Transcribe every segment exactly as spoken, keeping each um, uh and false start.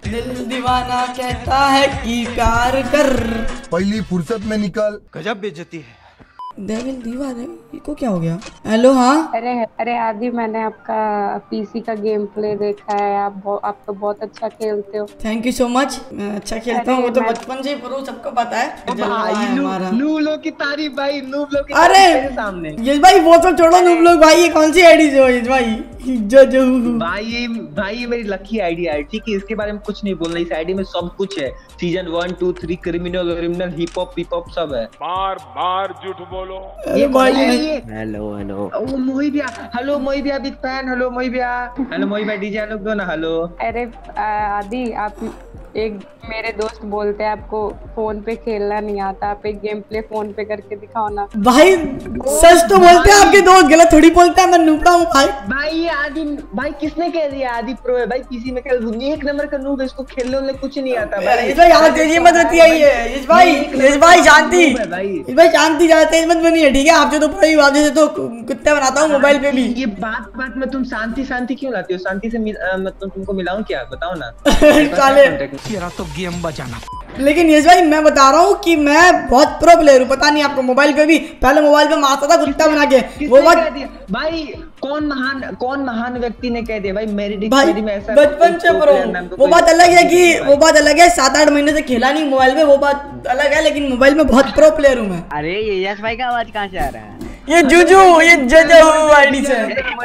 दिल दीवाना कहता है कि प्यार कर, पहली फुर्सत में निकल। गजब बेइज्जती है। देविल दीवाना इको क्या हो गया? हेलो हाँ। अरे अरे आदि, मैंने आपका पीसी का गेम प्ले देखा है। आप आप तो बहुत अच्छा खेलते हो। Thank you so much. मैं अच्छा खेलता हूँ, वो तो बचपन से ही प्रो, सबको पता है। नूब लोग की तारीफ भाई, नूब लोग की अरे सामने। यश भाई वो तो छोड़ो, नूब लोग भाई ये कौन सी आईडी से हो यश भाई? जो जो भाई ये भाई ये मेरी लकी आईडी है, ठीक है? इसके बारे में कुछ नहीं बोलना। इस आईडी में सब कुछ है। Season one two three, criminal criminal, hip hop hip hop सब है। बार बार झूठ बोलो। ये भाई हेलो हेलो ओ मोही भैया, हेलो मोही भैया बिग फैन। हेलो मोही भैया, हेलो मोही भैया डीजे लोग दो ना। हेलो अरे आदि, आप एक मेरे दोस्त बोलते हैं आपको फोन पे खेलना नहीं आता, आप एक गेम प्ले फोन पे करके दिखाओ ना। भाई सच तो बोलते हैं आपके दोस्त, गलत थोड़ी बोलते हैं। मैं नूबड़ा हूँ भाई। भाई ये आदि भाई किसने कह दिया आदि प्रो है भाई? पीसी में खेल एक नंबर का नूब है, इसको खेलने में कुछ नहीं आता भाई। इस भाई यहाँ तेजी मत रहती है ये। इस भाई इस भाई शांति, इस भाई शांति, ज्यादा तेज मत बनी है, ठीक है? आपसे तो भाई आप जैसे तो कुत्ते बनाता हूँ मोबाइल पे भी। ये बात बात में तुम शांति शांति क्यों लाती हो? शांति से मतलब तुमको मिलाऊं क्या? बताओ ना। साले तो गेम बजाना। लेकिन यश भाई मैं बता रहा हूँ कि मैं बहुत प्रो प्लेयर हूँ, पता नहीं आपको। मोबाइल पे भी पहले मोबाइल पे मारता था कुत्ता बना के। वो बात भाई कौन महान कौन महान व्यक्ति ने कह दिया भाई? मेरी डिक्शनरी में ऐसा बचपन से प्रो। वो बात अलग है कि वो बात अलग है, सात आठ महीने से खेला नहीं मोबाइल पे, वो बात अलग है। लेकिन मोबाइल में बहुत प्रो प्लेयर हूँ मैं। अरे ये यश भाई का आवाज कहाँ से आ रहा है? ये जुजू, ये जजू आईडी से।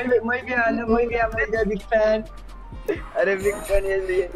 अरे बिग फैन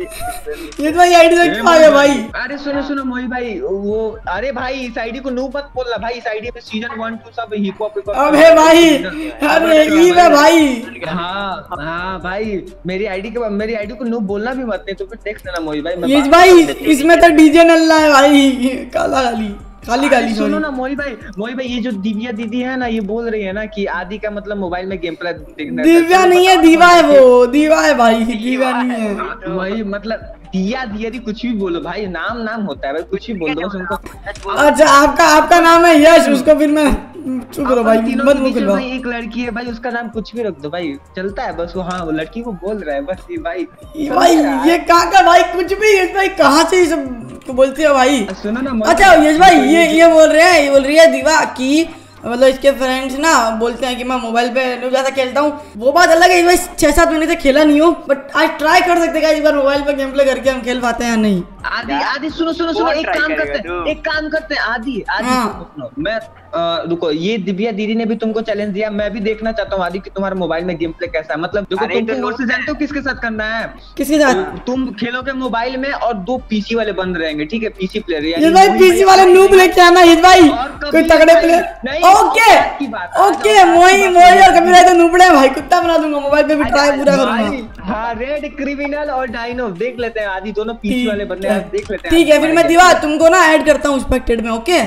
ये भाई आईडी से क्यों आ गया भाई? अरे सुनो सुनो मोही भाई, वो अरे भाई इस आईडी को नूब मत बोलना भाई। इस आईडी पे सीजन वन टू सब हिप हॉप हिप हॉप। अबे भाई, अरे ई में भाई। हाँ हाँ भाई, मेरी आईडी के मेरी आईडी को नूब बोलना भी मत, नहीं तो फिर देख लेना मोही भाई। ये भाई इसमें तो डीजे नल्ला है भाई, काला काली खाली खाली। सुनो ना मोही भाई, मोही भाई ये जो दिव्या दीदी है ना, ये बोल रही है ना कि आदि का मतलब मोबाइल में गेम प्ले देखना। दिव्या नहीं है, दीवा है वो, दीवा है भाई, दीवा नहीं है। वही मतलब दिया दिया कुछ भी बोलो भाई, नाम नाम होता है भाई, कुछ भी बोल दो उनको। अच्छा आपका आपका नाम है यश, उसको फिर मैं चुप रहो भाई, मत बोलो भाई। एक लड़की है भाई, उसका नाम कुछ भी रख दो भाई, चलता है बस। वो हाँ वो लड़की को बोल रहा है बस। ये भाई ये भाई ये कहाँ का भाई? कुछ भी यश भाई कहाँ से ये सब बोलते हो भाई? सुनो ना। अच्छा यश भाई ये ये बोल रहे हैं, ये बोल रही है दीवा की मतलब इसके फ्रेंड्स ना बोलते हैं कि मैं मोबाइल पे ज्यादा खेलता हूँ। वो बात अलग है, भाई छह सात महीने से खेला नहीं हूँ, बट आज ट्राई कर सकते हैं इस बार मोबाइल पे गेम प्ले करके हम खेल पाते हैं नहीं। आदि आदि सुनो सुनो सुनो, एक काम करते हैं एक काम करते हैं आदि आदि सुनो, मैं रुको, ये दिव्या दीदी ने भी तुमको चैलेंज दिया, मैं भी देखना चाहता हूँ आदि कि तुम्हारा मोबाइल में गेम प्ले कैसा है। मतलब देखो तुम और से जानते हो किसके साथ करना है? किसके साथ? तुम खेलोगे मोबाइल में और दो पीसी वाले बंद रहेंगे, ठीक है? PC player. ये भाई पीसी वाले नूब लेके आना ये भाई, कोई तगड़े प्लेयर। ओके ओके, मोही मोही और कभी तो नूबड़े भाई, कुत्ता बना दूंगा मोबाइल पे भी, ट्राई पूरा करूंगा। हाँ रेड क्रिमिनल और डायनो देख लेते हैं आदि, दोनों पीसी वाले बंदे देख लेते हैं। ठीक है फिर मैं दीवा तुमको ना ऐड करता हूँ स्पेक्टेड में। ओके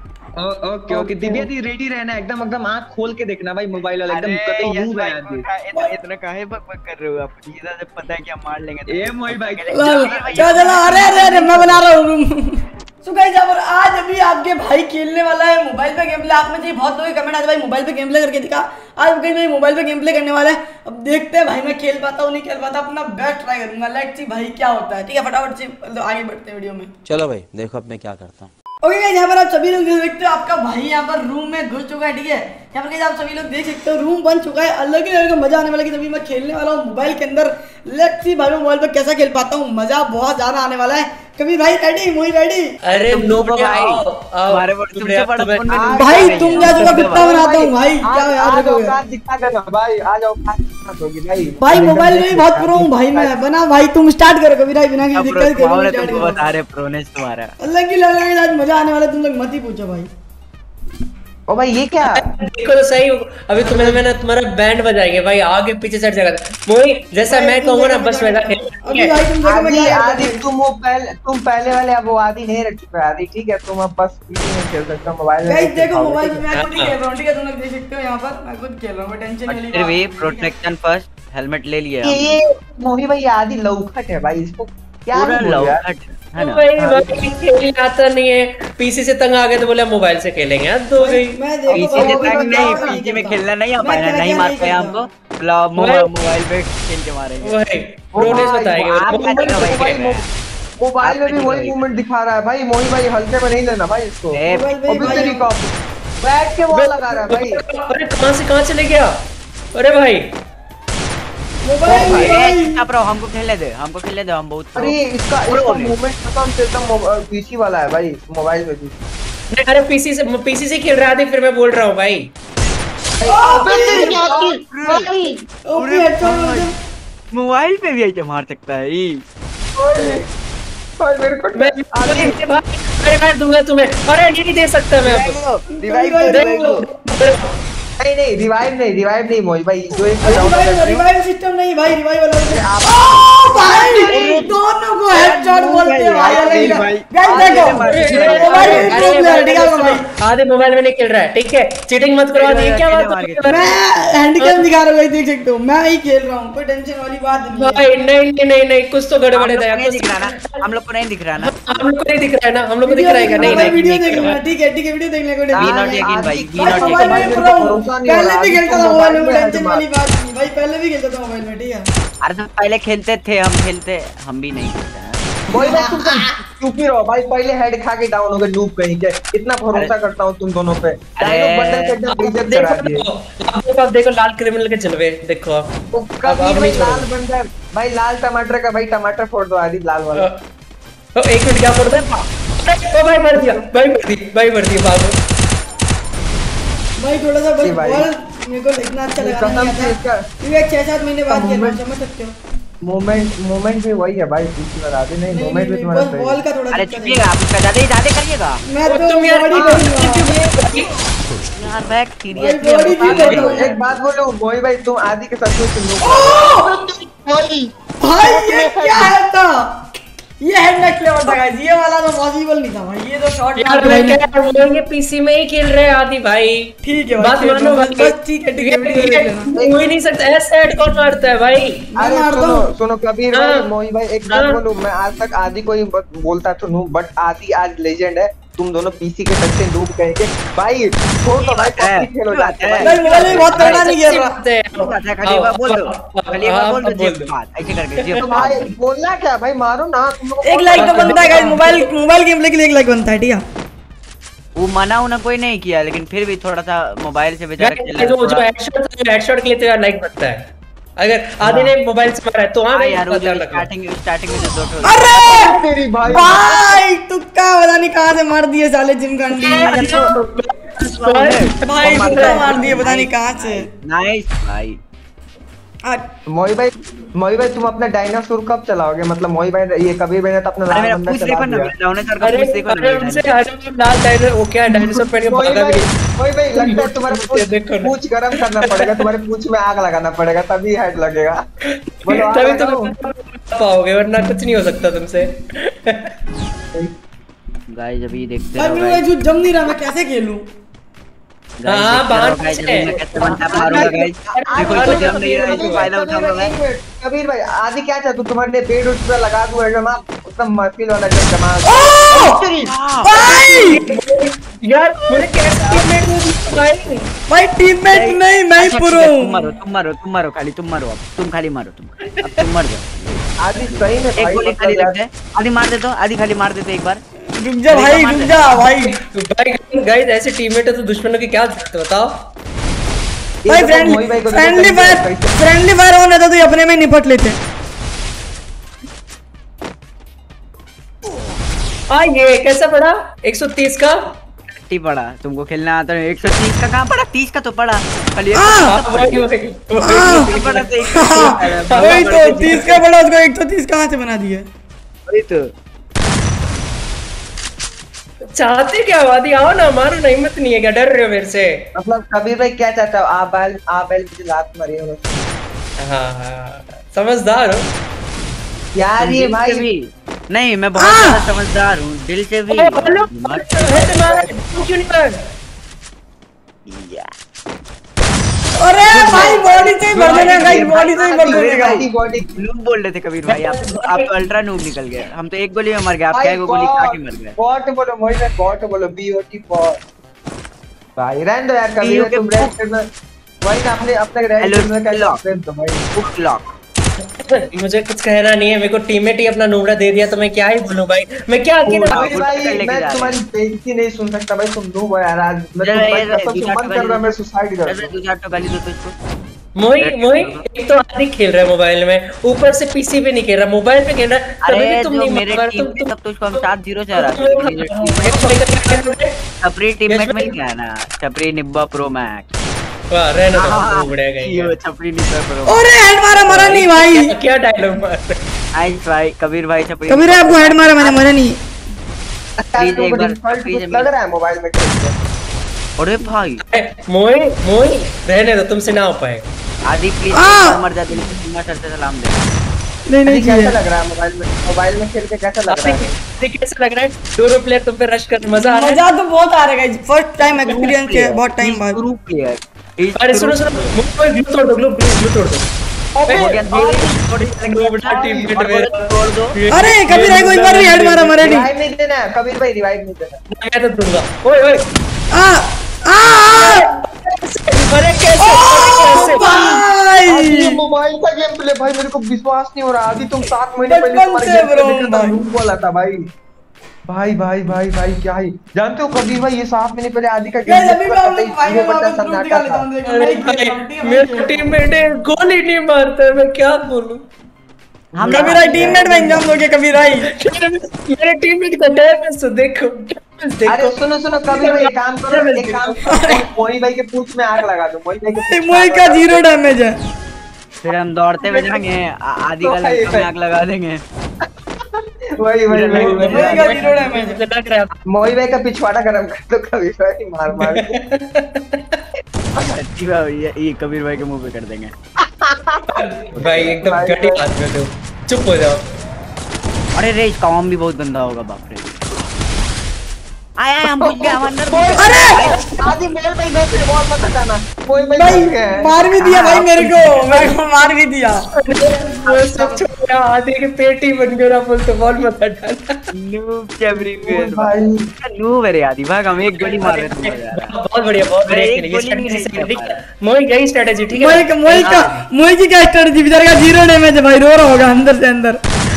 ओके ओके दिव्या दी रेडी रहना, एकदम एकदम आंख खोल के देखना भाई मोबाइल वाला, एकदम कतई मूव है आदि। इतना काहे बक बक कर रहे हो आप? ये तो पता है कि हम मार लेंगे। ए मोही भाई चलो चलो, अरे अरे अरे मैं बना रहा हूँ। सो गाइस आज अभी आपके भाई खेलने वाला है मोबाइल पे गेम प्ले। आप में चाहिए बहुत लोग कमेंट आते भाई मोबाइल पे गेम प्ले करके दिखा। आज कहीं भाई मोबाइल पे गेम प्ले करने वाला है। अब देखते हैं भाई मैं खेल पाता हूँ नहीं खेल पाता, अपना बेस्ट ट्राई करूंगा। लेट्स सी भाई क्या होता है। ठीक है फटाफट से आगे बढ़ते हैं वीडियो में। चलो भाई देखो अब मैं क्या करता हूँ। ओके गाइस यहाँ पर आप सभी लोग देख सकते हो आपका भाई यहाँ पर रूम में घुस चुका है। ठीक है यहाँ पर गाइस आप सभी लोग देख सकते हो रूम बन चुका है, अलग ही लेवल का मजा आने वाला है कि तभी मैं खेलने वाला हूँ मोबाइल के अंदर। लेट्स सी भाई मैं मोबाइल पे कैसा खेल पाता हूँ, मजा बहुत ज्यादा आने वाला है। कभी भाई रेडी? मोही रेडी? अरे नो भाई हमारे तुमसे बड़ा फोन में भाई तुम जैसा कुत्ता बनाता हूँ भाई, क्या याद रखोगे दिखा देना भाई। आ जाओ भाई, भाई मोबाइल में बहुत प्रो हूँ भाई मैं। बना भाई तुम स्टार्ट करो कभी भाई, बिना किसी दिक्कत के तुमको बता रहे प्रोनेस तुम्हारा अलग ही लग रहा है। आज मजा आने वाला, तुम लोग मत ही पूछो भाई। ओ भाई ये क्या देखो तो सही, अभी तुम्हें मैंने तुम्हारा बैंड बजाएंगे भाई, आगे पीछे साइड जगह। मोही जैसा मैं कहूंगा ना बस वैसा खेल। अभी भाई तुम देखो मैं क्या आदि तुम वो पहले तुम पहले वाले अब वो आदि नहीं रख चुके आदि, ठीक है? तुम अब बस पीसी में खेल सकते हो मोबाइल में। गाइस देखो मोबाइल में मैं खुद ही खेल रहा हूं, ठीक है? तुम लोग देख सकते हो यहां पर मैं खुद खेल रहा हूं, टेंशन वाली बात नहीं। प्रोटेक्शन फर्स्ट, हेलमेट ले लिया। ये मोही भाई आदि लौखट है भाई, इसको क्या पूरा लौखट है ना? भाई भाई खेल आता नहीं है, पीसी से तंग आ गए तो बोले मोबाइल से खेलेंगे। यार दो गई मैं देखो पीसी से तंग नहीं, पीसी में खेलना नहीं आ पाया, नहीं मार पाया हमको। मोबाइल पे खेल के मारेंगे वही प्रोनेस बताएंगे आप बताएगा भाई मोबाइल मोबाइल में भी वही मूवमेंट दिखा रहा है भाई। मोही भाई हल्के में नहीं लेना भाई इसको। अभी तेरी कॉप बैठ के बॉल लगा रहा है भाई। अरे कहां से कहां चले गया? अरे भाई हमको खेलने दे, हमको खेलने दे, हम बहुत अरे इसका इसका मूवमेंट खत्म से एकदम पीसी वाला है भाई मोबाइल में भी। नहीं अरे पीसी से पीसी से खेल रहा था फिर मैं बोल रहा हूँ भाई। मोबाइल पे भी ऐसे मार सकता है ये। मेरे को मैं अरे मैं दूंगा तुम्हें। अरे नहीं दे सकता मैं नहीं नहीं रिवाइव नहीं रिवाइव नहीं मोही भाई जो एक रिवाइव सिस्टम नहीं भाई। रिवाइव वाला ओ भाई दोनों को हेडशॉट बोलते हैं भाई। गाइस देखो मोबाइल भाई आधे मोबाइल में नहीं खेल रहा है ठीक है। चीटिंग मत करो। ये क्या बात? मैं हैंडीकैम दिखा रहा हूं देख सकते हो। मैं ही खेल रहा हूं कोई टेंशन वाली बात नहीं है भाई। नहीं नहीं नहीं कुछ तो गड़बड़ है। हम लोग को नहीं दिख रहा ना, हम लोग को नहीं दिख रहा है ना। हम लोग को दिख रहा है नहीं नहीं वीडियो देखना ठीक है ठीक है वीडियो देखने को वी नॉट यकीन भाई, वी नॉट यकीन। पहले भी खेलता था मोबाइल में टेंशन वाली बात नहीं भाई। पहले भी खेलता था मोबाइल में ठीक है। अरे तो पहले खेलते थे हम खेलते हम भी नहीं खेलते हैं। मोही भाई तुम चुप ही रहो भाई। पहले हेड खा के डाउन हो गए नूब कहीं के। इतना भरोसा करता हूं तुम दोनों पे। डायलॉग बटन के एकदम रिजेक्ट करा दिए। आप देखो लाल क्रिमिनल के चलवे देखो आप। कभी भाई लाल बन जाए भाई। लाल टमाटर का भाई टमाटर फोड़ दो आदि लाल वाला। ओ एक मिनट क्या फोड़ दे? ओ भाई मर दिया भाई मर दिया भाई मर दिया भागो भाई। थोड़ा सा बस बॉल मेरे को इतना अच्छा लगा नहीं था क्योंकि एक छह सात महीने बाद खेल रहा हूं समझ सकते हो। मोमेंट मोमेंट भी वही है भाई। पीछे वाला दे नहीं मोमेंट भी तुम्हारा सही। बॉल का थोड़ा अरे चुपिएगा आप उसका ज्यादा ही ज्यादा करिएगा। मैं तो तुम यार यार बैक सीरियसली एक बात बोलूं मोही भाई तुम आदि के साथ सुन लो भाई ये क्या है था? ये हेड नेक लेवल था गाइस। ये वाला तो पॉसिबल नहीं था भाई। ये तो शॉट यार मैं क्या बोलेंगे पीसी में ही खेल रहे हैं आदि भाई। ठीक है बात मानो बस ठीक है ठीक है वीडियो देख लेना। हो ही नहीं सकता ऐसे हेड कौन मारता है भाई? अरे सुनो सुनो कबीर भाई मोही भाई एक बात बोलूं। मैं आज तक आदि को ही बोलता था नूब बट आदि आज लेजेंड है। तुम दोनों पीसी के सबसे नूब कहेंगे भाई। छोड़ दो भाई पीसी खेलो जाते हैं भाई। मोबाइल में बहुत तगड़ा नहीं खेल रहा। खाली बात बोल दो, खाली बात बोल दो जी बात ऐसे करके जी। तो भाई बोलना क्या भाई मारो ना तुम लोग। एक लाइक तो बनता है guys. Mobile mobile game play के लिए एक लाइक बनता है ठीक है। वो मना उन्हें कोई नहीं किया लेकिन फिर भी थोड़ा सा मोबाइल से बेचारा खेल जो जो हेडशॉट हेडशॉट के लिए तो यार लाइक बनता है। अगर आदि ने मोबाइल से मारा है तो हां यार वो स्टार्टिंग स्टार्टिंग में दो ठो। अरे तेरी भाई भाई तुक्का पता नहीं कहां से मार दिए साले जिम कांडी भाई। तुक्का मार दिए पता नहीं कहां से। नाइस भाई। मोही भाई मोही भाई तुम अपना डायनासोर कब चलाओगे? मतलब मोही भाई ये कबीर भाई ने तो अपना लाल बंदा चला दिया। डायनासोर का पूछ देखो ना। उनसे लाल डायनासोर वो क्या डायनासोर पहन के भागा भी। मोही भाई लगता है तुम्हारे पूंछ गरम करना पड़ेगा। तुम्हारे पूंछ में आग लगाना पड़ेगा तभी हेड लगेगा। बोलो तभी तुम पाओगे वरना कुछ नहीं हो सकता तुमसे। गाइस अभी देखते भाई मेरा जो जम नहीं रहा मैं कैसे खेलूं? हां बाहर गाइस मैं कैसे बनता मारूंगा गाइस। देखो तो जम नहीं रहा है फायदा उठाऊंगा मैं। कबीर भाई आदि क्या चाहते हो? तुम्हारे लिए पेड़ उठ पे लगा दूं एकदम आप एकदम महफिल वाला एकदम जमा। भाई यार मुझे कैसे टीममेट भाई भाई टीममेट नहीं मैं ही प्रो हूं। तुम मारो तुम मारो तुम मारो खाली तुम मारो। अब तुम खाली मारो तुम अब तुम मर जाओ। आदि सही में एक गोली खाली लगता है। आदि मार दे तो आदि खाली मार देते एक बार। रुक जा भाई रुक जा भाई। भाई गाइस ऐसे टीममेट है तो दुश्मनों की क्या जरूरत बताओ भाई। Friendly friendly fire friendly fire होने तो अपने में निपट लेते। आ ये कैसा पड़ा एक सौ तीस का टी पड़ा। तुमको खेलना आता है। एक सौ तीस का कहां पड़ा? तीस का तो पड़ा खाली। वही पड़ा तो वही तो तीस का पड़ा उसको एक सौ तीस कहां से बना दिया? वही तो चाहते क्या वादी आओ ना मारो ना। हिम्मत नहीं है क्या? डर रहे हो मेरे से? मतलब कबीर भाई क्या चाहता हो? आप बैल आप बैल मुझे लात मारी हो। हाँ हाँ समझदार हो यार ये भाई भी नहीं। मैं बहुत ज्यादा समझदार हूँ दिल से भी। क्यों नहीं मार? अरे भाई बॉडी से ही भर देना गाइस। बॉडी से ही भर देगा। बॉडी नूब बोल रहे थे कबीर भाई। आप आप तो अल्ट्रा नूब निकल गए। हम तो एक गोली में मर गए। आप क्या गोली खा के मर गए? बॉट बोलो मोही भाई। बॉट बोलो बी ओ टी बॉट। भाई रहने दो यार कबीर तुम रेस्ट करना। भाई ना अपने अपने रेड में का लॉक तो भाई हुक लॉक। मुझे कुछ कहना नहीं है, मेरे को टीममेट ही अपना नूबड़ा दे दिया तो मैं क्या ही बोलूं भाई, मैं क्या अकेला भाई भाई मैं तुम्हारी बेइज्जती नहीं सुन सकता भाई, तुम दो यार आज मैं ये- ये- तो कसम ये- से मन कर रहा है मैं सुसाइड कर ऐसे दूं। दो चार तो गाली दो तो इसको। मोई मोई एक तो आदि खेल रहा है मोबाइल में, ऊपर से पीसी पे नहीं खेल रहा, मोबाइल पे खेल रहा है, तभी अरे भी तुम जो नहीं मेरे मार टीम तुम में तुम तब तो उसको हम सात जीरो से हरा छपरी टीममेट में क्या है ना, छपरी निब्बा प्रो मैक्स। वाह रहना तो नूबड़ा गई ये छपरी निब्बा प्रो। अरे हेड मारा, मरा नहीं भाई। क्या डायलॉग मार आई भाई कबीर भाई छपरी। कबीर भाई आपको हेड मारा, मैंने मरा नहीं। प्लीज एक बार डिफॉल्ट प्लीज कुछ लग रहा है मोबाइल में खेलते। अरे भाई मोई मोई रहने दो, तुमसे ना हो पाए। आदि प्लीज आ! मर जाते नहीं तो सर से सलाम दे। नहीं नहीं कैसा किया। लग रहा है मोबाइल में, मोबाइल में खेल के कैसा लग रहा है? देखिए कैसा लग रहा है, दोनों प्लेयर तुम पे रश कर मजा आ रहा है। मजा तो बहुत आ रहा है, फर्स्ट टाइम एक्सपीरियंस है बहुत टाइम बाद। Group player. अरे सुनो सुनो, मोई ग्लू तोड़ दो, ग्लू ग्लू तोड़ दो। हो गया धीरे थोड़ी नूबड़ा टीममेट मेरा। तोड़ दो। अरे कबीर भाई को एक बार भी हेड मारा, मरे नहीं। रिवाइव नहीं देना कबीर भाई, रिवाइव नहीं देना। मैं तो दूंगा। ओए ओए आ आ अरे कैसे कैसे भाई ये मोबाइल का गेम प्ले भाई मेरे को विश्वास नहीं हो रहा। आदि तुम सात महीने पहले बचपन तुम्हारे से गेम प्ले bro, देखा था, भाई। रूम बोला था भाई। भाई भाई भाई भाई क्या ही जानते हो कबीर भाई, ये सात महीने पहले आदि का गाइस गेम अभी प्ले मैं हम पता ही लोग फाइनल जीरो में परसेंट आपको प्रूफ दिखा सन्नाटा लेता था। हूं। देखो अरे नहीं भाई खेलता हूं, ठीक है, मेरा टीममेट है, गोली नहीं मारता है, मैं क्या बोलूं। हम कबीर भाई टीममेट में एग्जाम दोगे कबीर भाई। मेरे टीममेट का डैमेज तो देखो, डैमेज अरे देखो। सुनो सुनो कबीर भाई एक काम करो, एक काम करो मोई भाई के पूंछ में आग लगा दो। मोई भाई के पूंछ में मोई आग का लगा दो। जीरो डैमेज है। फिर हम दौड़ते हुए जाएंगे, आ- आदि का लड़का में आग लगा देंगे। वही वही वही मोई वही। का जीरो डैमेज है। मुझे लग रहा है मोई भाई का पिछवाड़ा गरम कर दो कबीर भाई, मार मार के। सच्ची बात ये ये कबीर भाई के मुंह पे कर देंगे। भाई एकदम घटी बात कर दो, चुप हो जाओ। अरे रे इसका काम भी बहुत गंदा होगा, बाप रे। आया हम बुझ गए, हम अंदर अरे आदि मोई भाई मैं तेरे बॉल मत हटाना। मोई भाई भाई ठीक है। मार भी दिया भाई मेरे को, मेरे को मार भी दिया। वो सब छोड़ा, आधे के पेट ही बन गया, बोलते बॉल मत हटाना। नूब चबरी मोई भाई नूब है रे आदि भाग, हम एक गोली मार रहे थे यार। बहुत बढ़िया बहुत बढ़िया एक खेली, ये गोली नहीं स्ट्रेटजी रही ठीक हमारा। है। मोई यही स्ट्रेटजी ठीक है। मोई का मोई का मोई की क्या स्ट्रेटजी, बेचारे का जीरो डैमेज है भाई, रो रहा होगा अंदर से अंदर।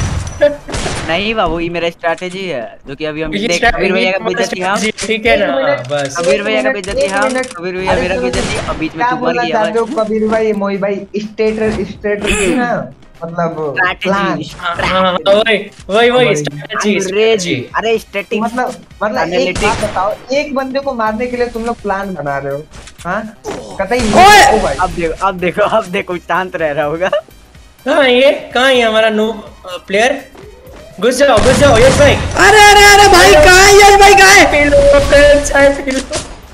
नहीं बाबू ये मेरा स्ट्रैटेजी है जो कि अभी हम ये देख कबीर भैया का बेइज्जती हम स्ट्रेटजी ठीक है ना, हाँ, बस। कबीर भैया का बेइज्जती एक हम मिनट। कबीर भैया अरे मेरा सुनो, बेइज्जती, अब बीच में क्या तू मर बोलना गया चाहते हो कबीर भाई? मोई भाई स्टेटर स्टेटर ना मतलब प्लान। स्ट्रैटेजी। हाँ हाँ वही वही वही स्ट्रेटजी अंग्रेजी स्ट्रेटजी। अरे स्टैटिक मतलब मतलब एक Analytics। बात बताओ, एक बंदे को मारने के लिए तुम लोग प्लान बना रहे हो? हाँ कतई ओए! ओ भाई अब देखो अब देखो अब देखो शांत रह रहा होगा। कहाँ है ये, कहाँ है हमारा नो प्लेयर? घुस जाओ घुस जाओ यश भाई। अरे अरे अरे भाई कहाँ है यश भाई, कहाँ है? पी लो फ्रेंड, चाय पी लो।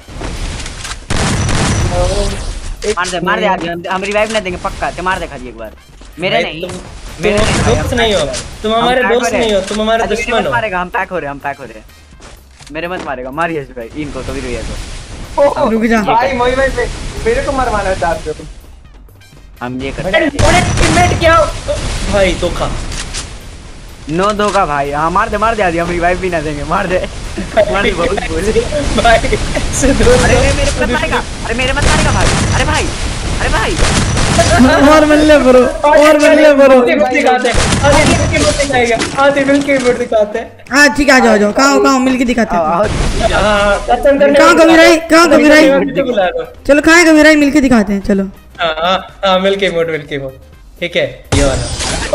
मार दे मार दे आदमी, हम हम रिवाइव नहीं देंगे पक्का। ते मार दे खाली एक बार। मेरे भाई, नहीं तुम मेरे तुम नहीं भाई, दोस्त हम नहीं हो, पैक हो तुम रहे हैं। हमारे हम पैक दोस्त हो रहे नहीं हो, हैं। तुम हमारे अरे दुश्मन मेरे हो। मत मारेगा, हम पैक हो रहे हैं हम पैक हो रहे हैं। मेरे मत मारेगा, मार यश भाई इनको कबीर भैया को। ओ, रुक जा। भाई मोई भाई मे- मेरे को मरवाना चाहते हो? हम ये करते हैं। टीममेट क्या भाई धोखा। नो दो का भाई, हाँ मार दे मार दे आदि, हम रिवाइव भी ना देंगे। मार दे मार दे बहुत बोले। भाई ऐसे दोस्त अरे मेरे मत मारेगा, अरे मेरे मत मारेगा भाई। अरे भाई अरे भाई और मिलने ब्रो, और मिलने ब्रो। दिखाते हैं, आधे मिलके मत दिखाएगा, आधे मिलके मत दिखाते हैं। हाँ ठीक है, आ जाओ आ जाओ, कहाँ हो, कहाँ हो, मिलके दिखाते आओ, हैं। आओ। हाँ खत्म करने कहाँ कबीर भाई, कहाँ कबीर भाई? भाई बुला लो। चलो कहाँ है कबीर भाई, मिलके दिखाते हैं चलो। हाँ हाँ हाँ मिलके मोड मिलके मोड ठीक है ये वाला।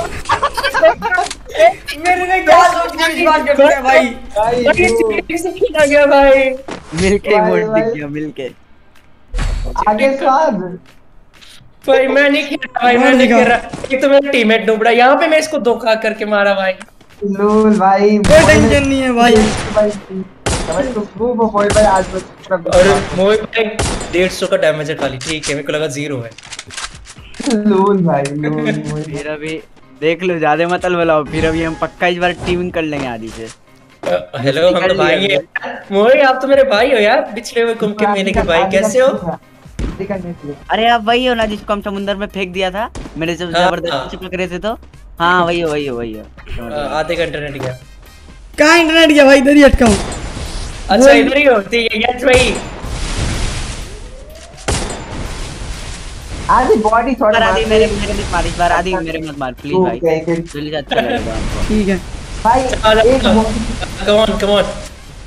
मेरे ने क्या सोच के विश्वास कर दिया भाई। भाई भाई ये वो- चीटिंग से खेला गया भाई। मिलके भाई, वोट भाई। दिख गया मिलके। आगे स्वाद भाई मैं नहीं खेल रहा भाई, मैं नहीं खेल रहा। एक तो मेरा टीममेट डूबड़ा, यहाँ पे मैं इसको धोखा करके मारा भाई। लूल भाई कोई टेंशन नहीं है भाई। भाई भाई तो वो वो मोई भाई आज मैं पूरा और मोहित भाई डेढ़ सौ का डैमेज है खाली, ठीक है मेरे को लगा जीरो है। लूल भाई लूल मोई फिर अभी देख लो, ज्यादा मत अलबलाओ, फिर अभी हम पक्का इस बार टीमिंग कर लेंगे आदि से। अ, हेलो हम तो भाई हैं। मोहित आप तो मेरे भाई हो यार, पिछले हुए कुंभ के मेले के भाई, कैसे हो? अरे आप वही हो ना जिसको हम समुद्र में फेंक दिया था, मेरे जब हाँ, जबरदस्ती हाँ। चिपक रहे थे तो। हाँ वही हो वही हो वही हो। अ, आधे का इंटरनेट गया। कहाँ इंटरनेट गया भाई, इधर ही अटका हूँ। अच्छा इधर ही हो, ठीक है यश भाई। आदि बॉडी थोड़ा आदि मेरे मेरे मत मार इस बार, आदि मेरे मत मार प्लीज भाई, प्लीज अच्छा लगेगा आपको। ठीक है भाई एक कम ऑन कम ऑन।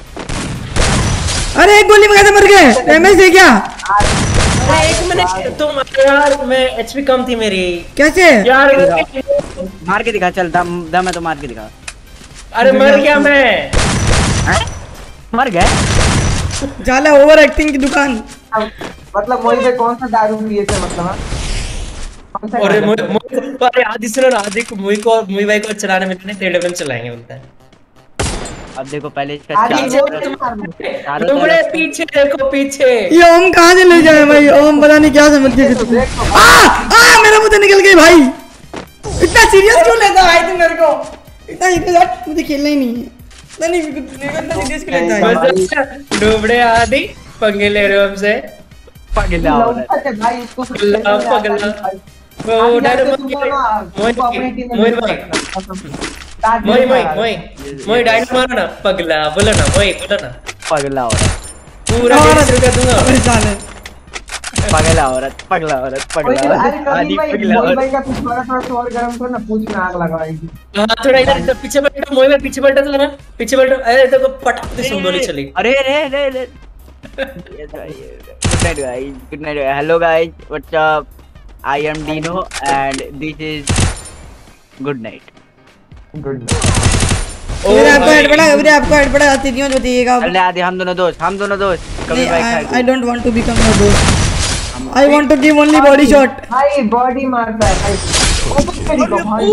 अरे एक गोली में कैसे मर गए? डैमेज है क्या? अरे एक मिनट तुम यार, मैं एचपी कम थी मेरी। कैसे यार मार के दिखा, चल दम दम है तो मार के दिखा। अरे मर गया मैं, मर गए। जाला ओवर एक्टिंग की दुकान। मतलब मोहित भाई कौन सा दारू पिए थे मतलब? अरे अरे आदि सुनो ना, आदि को मुई को मुई भाई को चलाने में नहीं टेढ़े चलाएंगे बोलता है। अब देखो पहले इसका तुमने पीछे देखो पीछे। ये ओम कहाँ से ले जाए भाई? ओम पता नहीं क्या समझ के आ आ मेरा मुंह निकल गई भाई। इतना सीरियस क्यों लेता है भाई तू मेरे को? इतना सीरियस मुझे खेलना ही नहीं है। नहीं इतना सीरियस क्यों लेता है? डूबड़े आदि पंगे ले रहे हो हमसे। पगला भाई इसको पगला पगला वो डर मत मोई मोई भाई मोई मोई मोई मोई डायनो मारो ना पगला, बोलो ना मोई, बोलो ना पगला औरत, पूरा डेढ़ रुपया दूंगा। परेशान है पगला औरत, पगला औरत, पगला औरत, आदि पगला औरत। भाई का कुछ थोड़ा थोड़ा और गरम करो ना, पूछ में आग लगाएगी। हां थोड़ा इधर पीछे बैठो मोई भाई, पीछे बैठो तो ना, पीछे बैठो। अरे देखो पटक से सुंदोली चली। अरे रे रे रे good night guys, good night. Hello guys, what's up? I am Dino and this is good night. Good मेरे आपको हेड पड़ा, मेरे आपको हेड पड़ा आती क्यों बताइएगा? अरे आदि हम दोनों दोस्त, हम दोनों दोस्त कभी भाई खाए। I don't want to become your दोस्त, I want to give only body shot. भाई बॉडी मारता है भाई।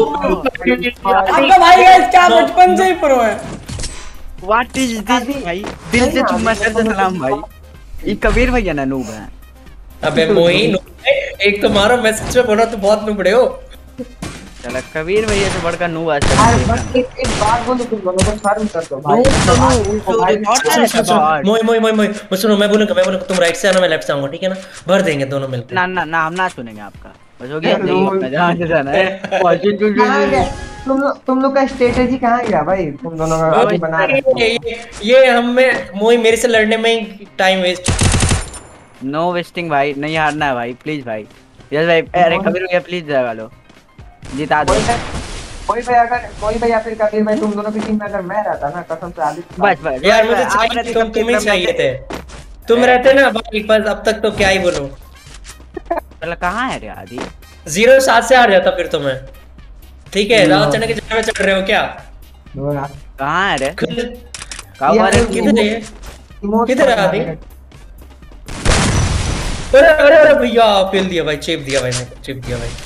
आपका भाई गाइस क्या बचपन से ही प्रो है। व्हाट इज दिस भाई? दिल से चुम्मा सर से सलाम भाई। ये कबीर भैया ना नूब है। अबे मोई एक तो मारो, मैं सच में बोल रहा हूं, तू बहुत नुबड़े हो। चला कबीर भैया से बढ़कर नूब आज तक। यार बस एक एक बात बोलूं, तुम दोनों को शर्म कर दो भाई। मोई मोई मोई मोई मैं सुनो, मैं बोलूंगा मैं बोलूंगा तुम राइट से आना, मैं लेफ्ट से आऊंगा, ठीक है ना? भर देंगे दोनों मिलकर। ना ना ना हम ना सुनेंगे आपका, बस हो गया। नहीं जहां से जाना है। तुम लोग तुम लोग का स्ट्रेटेजी कहाँ गया भाई? तुम दोनों का अभी बना रहे हो। ये ये हमें मोई मेरे से लड़ने में ही टाइम वेस्ट। नो वेस्टिंग भाई, नहीं हारना है भाई, प्लीज भाई। यस भाई, अरे कबीर भैया प्लीज जगा लो, जिता दो। कोई भाई अगर कोई भाई या फिर कबीर भाई तुम दोनों की टीम में अगर मैं रहता ना, कसम से आदि बस बस यार मुझे चाहिए, तुम तुम ही चाहिए थे, तुम रहते ना भाई, बस अब तक तो क्या ही बोलूं। चला कहां है रे आदि? जीरो सात से हार जाता फिर तो मैं, ठीक है? रात चढ़ने के जगह में चढ़ रहे हो क्या? कहां है रे? कहां है? किधर है? किधर है आदि? अरे अरे अरे भैया पेल दिया भाई, चेप दिया भाई, मैं चेप दिया भाई,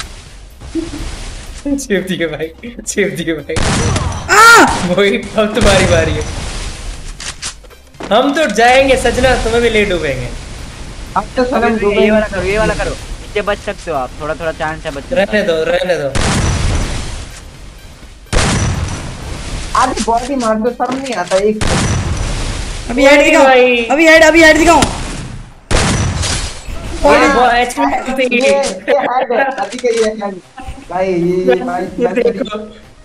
चेप दिया भाई, चेप दिया भाई। वही अब तुम्हारी बारी है। हम तो जाएंगे सजना, तुम्हें भी ले डूबेंगे। अब तो सनम ये वाला करो, ये वाला करो, इससे बच सकते हो आप, थोड़ा थोड़ा चांस है बचने। रहने दो रहने दो। आदि बॉडी मार दो, शर्म नहीं आता? एक अभी हेड दिखाओ, अभी हेड अभी हेड दिखाओ। ये वो एचपी ये है अभी का ये है भाई, ये भाई देखो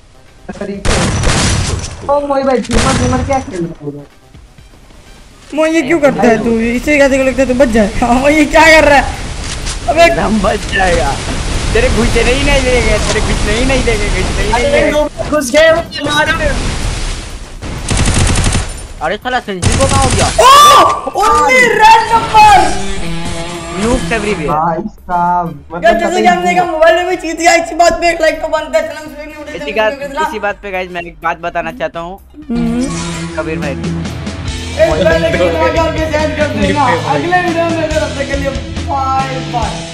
ओ मोई भाई झूमर झूमर क्या खेल रहा है? मोई ये क्यों करता है तू? इसे कैसे लगता है तू बच जाए? मोई ये क्या कर रहा है? अबे हम बच जाएगा, तेरे घुसने नहीं नहीं देंगे, तेरे घुसने ही नहीं देंगे, घुसने ही नहीं देंगे। घुस गए मारो। अरे साला संजीव को कहां हो गया? Oh only red number noob everywhere भाई साहब। मतलब जैसे कि हमने कहा मोबाइल में भी चीज दिया, इसी बात पे एक लाइक तो बनता है। चैनल से नहीं इसी बात इसी बात पे गाइस मैं एक बात बताना चाहता हूं कबीर भाई, इस वाले को लगा के सेंड कर देना अगले वीडियो में। तब तक के लिए बाय बाय।